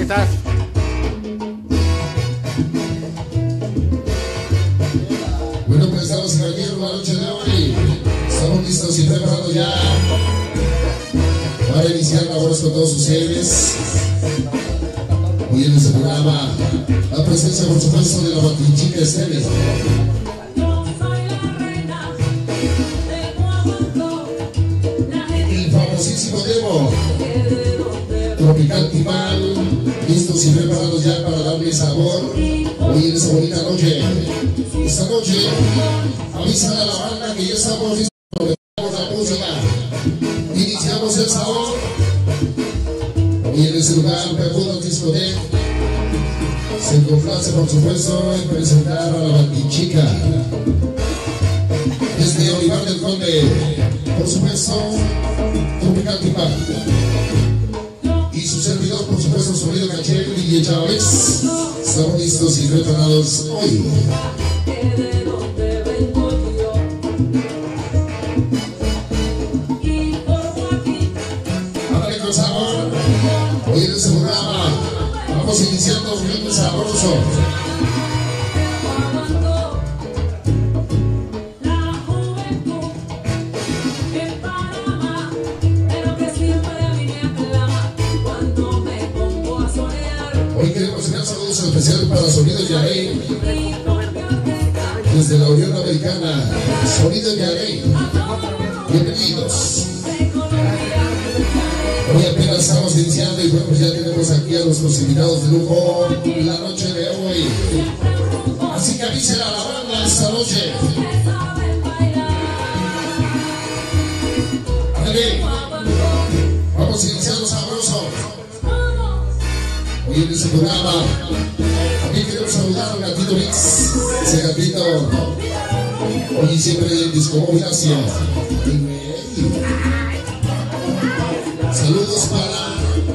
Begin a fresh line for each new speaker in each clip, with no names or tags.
Ahí está.
Bueno, pues estamos aquí en la noche de hoy. Estamos listos y preparados ya para iniciar labores con todos ustedes. Hoy en este programa, la presencia, por supuesto, de la Batichica Estéreo. El famosísimo demo Tropical Timal, listos y preparados ya para darle sabor hoy en esta bonita noche. Esta noche, avisa a la banda que ya estamos listos para la música. Iniciamos el sabor. Hoy en este lugar, Perfumo Discoteca se complace, por supuesto, en presentar a la Batichica. Desde Olivar del Conde, por supuesto, Tropical Timal. Y su servidor, por supuesto, Sonido Caché, DJ Chávez. Estamos listos y preparados hoy. Ándale con sabor. Hoy en este programa vamos iniciando un ritmo sabroso. Especial para Sonido Yarey, desde la Unión Americana. Sonido Yarey, bienvenidos. Hoy apenas estamos iniciando y bueno, pues ya tenemos aquí a nuestros invitados de lujo la noche de hoy. Así que avisen a la banda esta noche. Ándale, vamos iniciando sabroso. Hoy en este programa también queremos saludar al gatito Mix. Ese gatito hoy siempre en Discomóvil Asia. Saludos para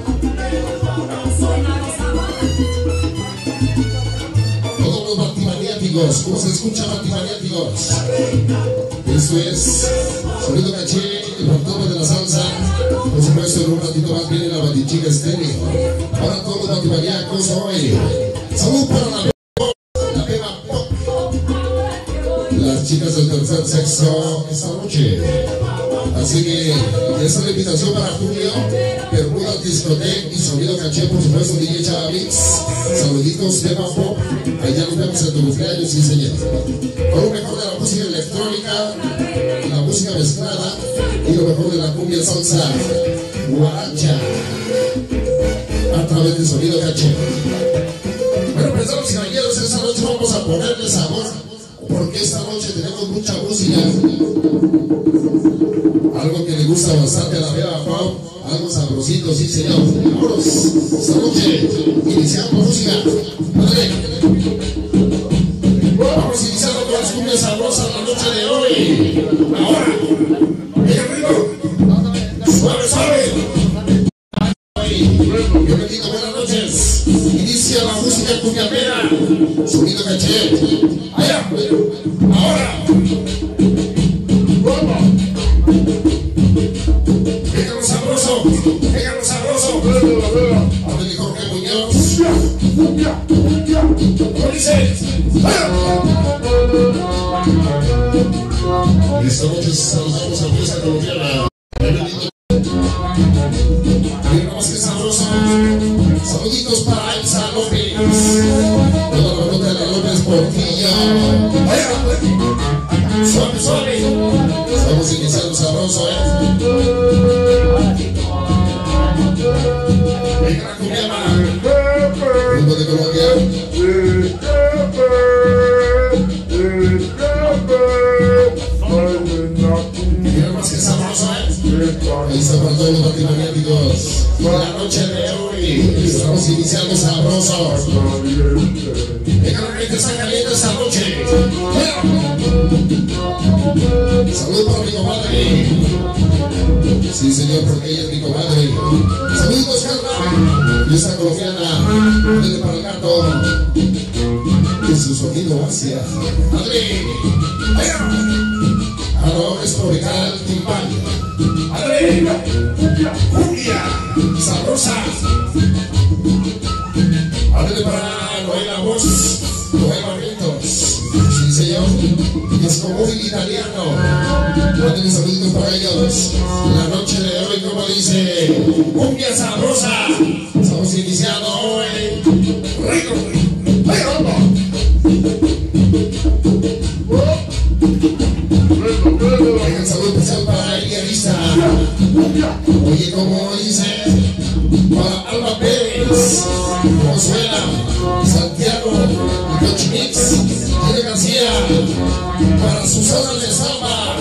todos los batimaniáticos. ¿Cómo se escucha, batimaniáticos? Eso es Sonido Caché, el fantasma de la salsa. Por supuesto, en un ratito más viene la Batichica Estéreo. Para todos los batimaniacos hoy. Salud para la Beba Pop. Las chicas del tercer sexo esta noche. Así que esa es la invitación para Julio, Bermuda Discoteca y Sonido Caché, por supuesto, DJ Chávez. Saluditos de Pop. Allá nos vemos en tu cumpleaños, sí señor. Con lo mejor de la música electrónica, la música mezclada y lo mejor de la cumbia salsa guaracha a través de Sonido Caché. Bueno, pues damas y caballeros, esta noche vamos a ponerle sabor porque esta noche tenemos mucha música. Algo que le gusta bastante a la Beba Pop, algo sabrosito, sí señor. Vámonos, esta noche iniciamos música. Madre. Vamos iniciando con las cumbias sabrosas la noche de hoy. Ahora, venga ritmo. Suave, suave. Bienvenido, buenas noches. Inicia la música cumbiambera. Sonido Caché. Allá. Ahora. Venga sabroso. Venga sabroso. Ándale Jorge Muñoz. ¿Cómo dice? Esta noche saludamos a Fuerza Colombiana. Bienvenido. Mira más que sabroso. Saluditos para Elsa López. Toda la nota de la López Portillo. Suave, suave. Estamos iniciando sabroso, Venga la cumbiama. Ritmo de Colombia. Mira más que sabroso, Ahí está para todos los batimaniáticos. La noche de hoy estamos iniciando sabroso. Venga, la gente está caliente esta noche. Salud para mi comadre. Sí, señor, porque ella es mi comadre. Saludos, Carla. Y esta colombiana, denle para el gato. Que su sonido hacia. Madre. Ahora es tropical timbal. Cumbia sabrosa. italiano. Mándenle saluditos para ellos. La noche de hoy, como dice, cumbia sabrosa. Estamos iniciando hoy. Un saludo especial para el guitarrista. Oye, como dice, para Alba Pérez, Consuela, Santiago, Cochimix, Tere García, para Susana de Samba,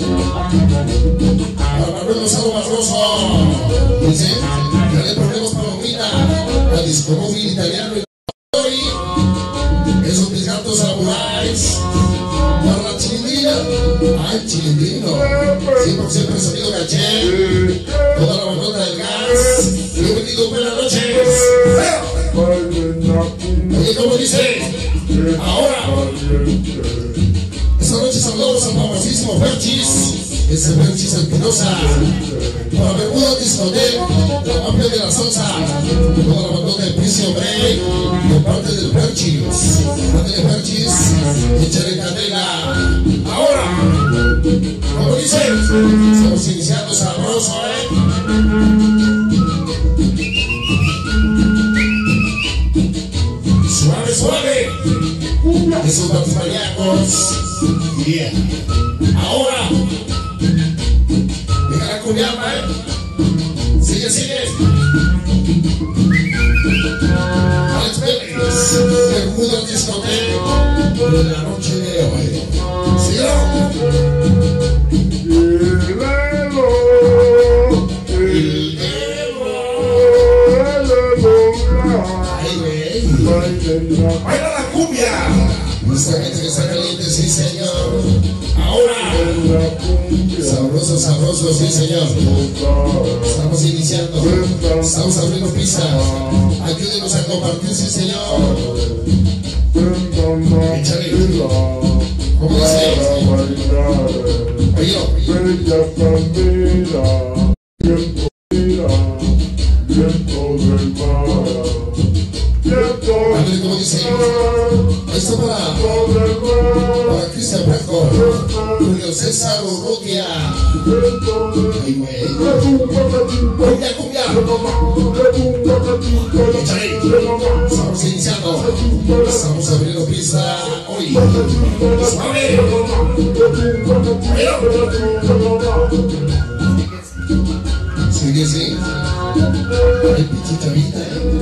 para Manuel Lozano Barroso, dice, ya le ponemos palomita, la discomóvil italiano y hoy, esos mis gatos samuráis. Para la chilindrina, ay chilindrino, 100% sonido caché, toda la bandota del gas, bienvenido, buenas noches. Oye, ¿cómo dice? Ahora, esta noche saludamos al famosísimo Ferchis, ese Ferchis Espinosa, para Bermuda Discoteca, la mafia de la salsa, toda la bandota de Prisio Break, de parte del Ferchis, mándale Ferchis, échale candela. Ahora, como dice, estamos iniciando sabroso, suave, suave, esos batimariacos, yeah. Ahora, deja la cumbiamba, sigue, sigue. Alex Pérez, Bermuda Discoteca, de la noche de hoy. ¡Baila la cumbia! Nuestra gente que está caliente, sí señor. Ahora, sabroso, sabroso, sí señor. Estamos iniciando, estamos abriendo pista. Ayúdenos a compartir, sí señor. Échale. ¿Cómo dice? Oye, ándale, como dice. Esto para Cristian Franco, Julio César Urrutia. Ay, güey. Cumbia, cumbia. Échale. Estamos iniciando. Estamos abriendo pista hoy. Suave. Sigue, sí. Ay, pinche chavita,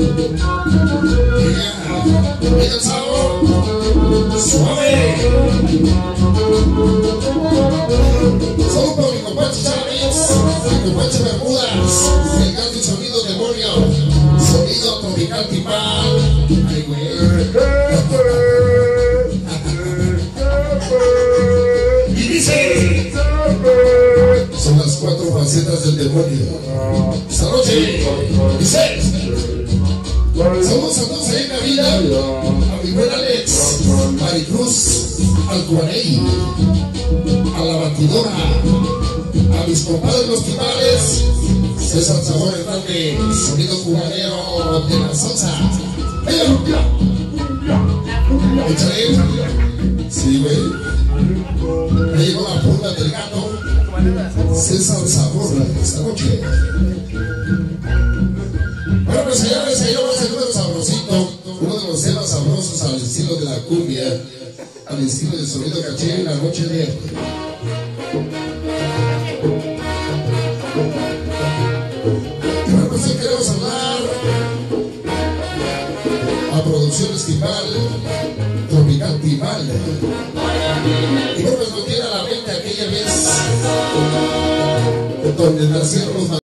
Venga el sabor. Suave. Saludos para mi compadre Chávez, mi compadre Bermudas, el gato y sonido demonio, sonido tropical timbal. Ay, güey. Y dice, son las 4 facetas del demonio. Esta noche, dice, saludos a todos ahí en la vida, a mi buen Alex, Maricruz, al Cuarey, a la batidora, a mis compadres los timales, César Sabor Hernández, sonido cubanero de la salsa. Échale. Sí, güey. Me llegó la punta del gato. César Sabor esta noche. Bueno, pues señores, el número sabrosito, uno de los temas sabrosos al estilo de la cumbia, al estilo del sonido caché en la noche de hoy. Y bueno, pues hoy queremos hablar a Producciones Timbal, Tropical Timbal. Y bueno, pues nos viene a la mente aquella vez donde nacieron los